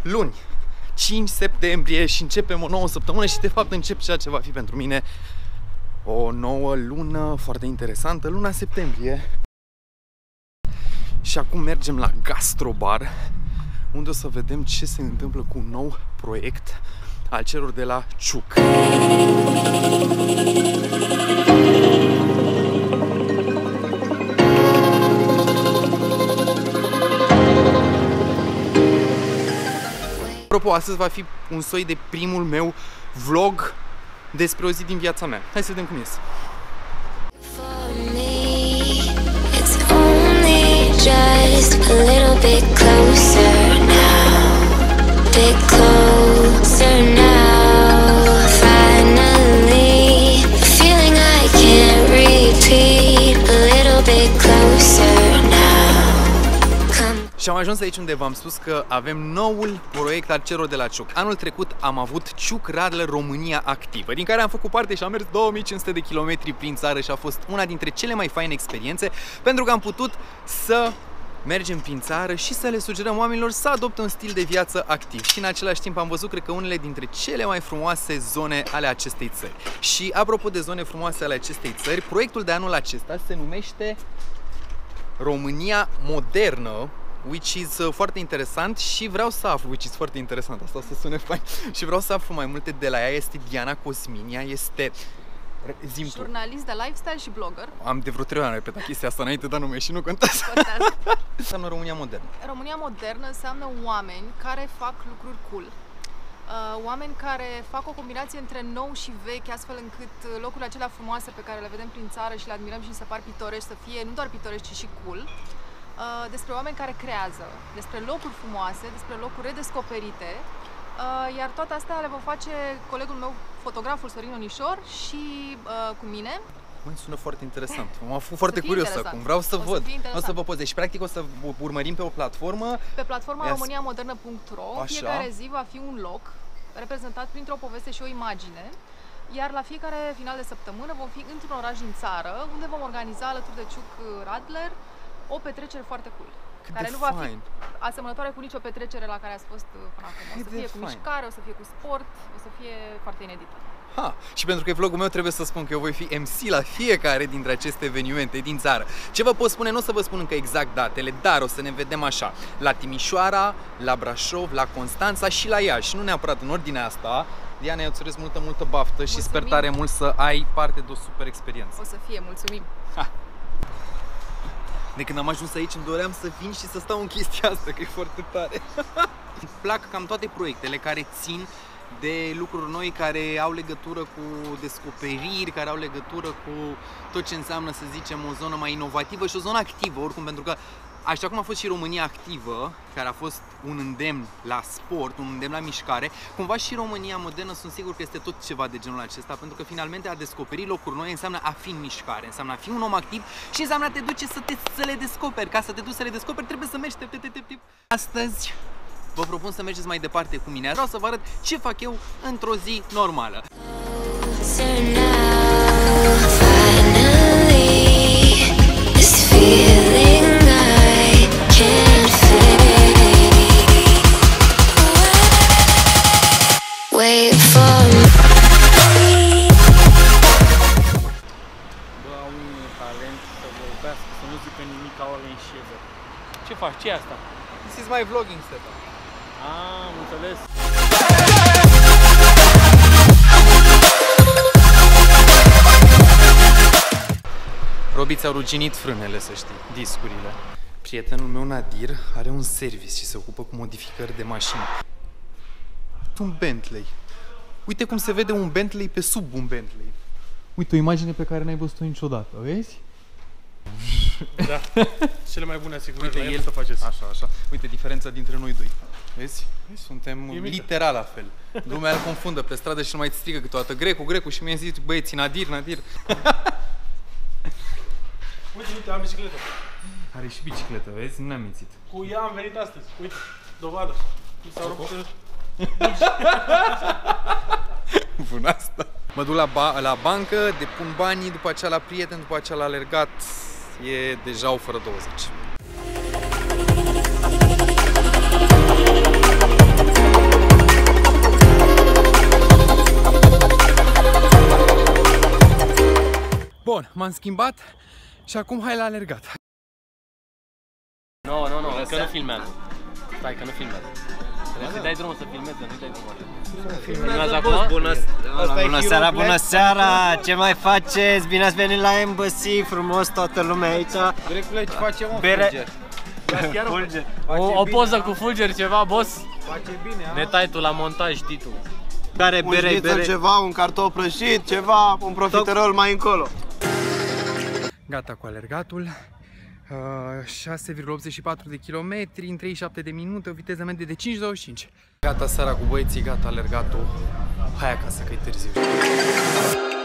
luni, 5 septembrie și începem o nouă săptămână și de fapt încep ceea ce va fi pentru mine o nouă lună foarte interesantă, luna septembrie. Și acum mergem la Gastrobar, unde o să vedem ce se întâmplă cu un nou proiect al celor de la Ciuc. Apropo, astăzi va fi un soi de primul meu vlog despre o zi din viața mea. Hai să vedem cum iese. Just a little bit closer now, bit closer now. Finally, feeling I can't repeat. A little bit closer now. Și am ajuns aici unde v-am spus că avem noul proiect al celor de la Ciuc. Anul trecut am avut Ciuc Radler România Activă, din care am făcut parte și am mers 2500 de kilometri prin țară și a fost una dintre cele mai faine experiențe, pentru că am putut să mergem prin țară și să le sugerăm oamenilor să adopte un stil de viață activ. Și în același timp am văzut, cred că, unele dintre cele mai frumoase zone ale acestei țări. Și apropo de zone frumoase ale acestei țări, proiectul de anul acesta se numește România Modernă, which is foarte interesant și vreau să aflu, which is foarte interesant, asta să sune fain, și vreau să aflu mai multe de la ea. Este Diana Cosminia, este jurnalist de lifestyle și blogger. Am de vreo 3 ani repetat chestia asta înainte, dar nume și nu contează. Înseamnă România Modernă. România Modernă înseamnă oameni care fac lucruri cool. Oameni care fac o combinație între nou și vechi, astfel încât locurile acelea frumoase pe care le vedem prin țară și le admirăm și se par pitorești, să fie nu doar pitorești, ci și cool. Despre oameni care creează, despre locuri frumoase, despre locuri redescoperite, iar toate astea le vom face colegul meu, fotograful Sorin Onișor, și cu mine. Mă, sună foarte interesant. M-am făcut foarte curios acum. Vreau să văd. O să vă pozez. Și practic o să urmărim pe o platformă. Pe platforma romaniamodernă.ro. Fiecare zi va fi un loc reprezentat printr-o poveste și o imagine. Iar la fiecare final de săptămână vom fi într-un oraș din țară, unde vom organiza alături de Ciuc Radler o petrecere foarte cool. Care nu va fi asemănătoare cu nicio petrecere la care ați fost până acum. O să fie cu mișcare, o să fie cu sport, o să fie foarte inedită. Ha, și pentru că e vlogul meu, trebuie să spun că eu voi fi MC la fiecare dintre aceste evenimente din țară. Ce vă pot spune? Nu o să vă spun încă exact datele, dar o să ne vedem așa: la Timișoara, la Brașov, la Constanța și la Iași. Nu neapărat în ordinea asta. Diana, eu îți urez multă baftă și sper tare mult să ai parte de o super experiență. O să fie, mulțumim! Ha. De când am ajuns aici îmi doream să vin și să stau în chestia asta, că e foarte tare. Îmi plac cam toate proiectele care țin de lucruri noi, care au legătură cu descoperiri, care au legătură cu tot ce înseamnă, să zicem, o zonă mai inovativă și o zonă activă, oricum, pentru că așa cum a fost și România Activă, care a fost un îndemn la sport, un îndemn la mișcare, cumva și România Modernă sunt sigur că este tot ceva de genul acesta, pentru că finalmente a descoperi locuri noi înseamnă a fi în mișcare, înseamnă a fi un om activ și înseamnă a te duce să le descoperi. Ca să te duci să le descoperi, trebuie să mergi. Astăzi vă propun să mergeți mai departe cu mine. Vreau să vă arăt ce fac eu într-o zi normală. Ce faci? Ce e asta? This is my vlogging setup. Am înțeles. Robii ți-au ruginit frânele, să știi, discurile. Prietenul meu, Nadir, are un service și se ocupă cu modificări de mașini. Un Bentley. Uite cum se vede un Bentley pe sub un Bentley. Uite, o imagine pe care n-ai văzut-o niciodată, vezi? Da, cele mai bune asigurări la el să faceți. Așa. Uite diferența dintre noi doi. Vezi? Suntem literal la fel. Lumea îl confundă pe stradă și nu mai strigă câteodată Grecu și mi-a zis băieții Nadir. Uite, am bicicletă. Are și bicicletă, vezi? Nu ne-am mințit. Cu ea am venit astăzi. Uite, dovadă. Mi s-au rupt. Bun asta. Mă duc la bancă, depun banii, după aceea la prieten, după aceea la alergat. E deja o fără 20. Bun, m-am schimbat și acum hai la alergat. Nu, că nu filmează. Stai, că nu filmează. Trebuie să dai drumul să filmezi, nu dai drumul. Filmează acum? Bună seara! Ce mai faceți? Bine ați venit la Embassy, frumos toată lumea aici. Directule, ce facem, mă, Fulger? O poză cu Fulger, ceva, boss? Face bine, a? Ne tai tu la montaj, știi tu. Care bere? Ceva, un cartof prăjit, ceva, un profiterol mai încolo. Gata cu alergatul. 6,84 de kilometri în 37 de minute, o viteză medie de 5,25. Gata seara cu băieții, gata alergatul. Hai acasă că e târziu.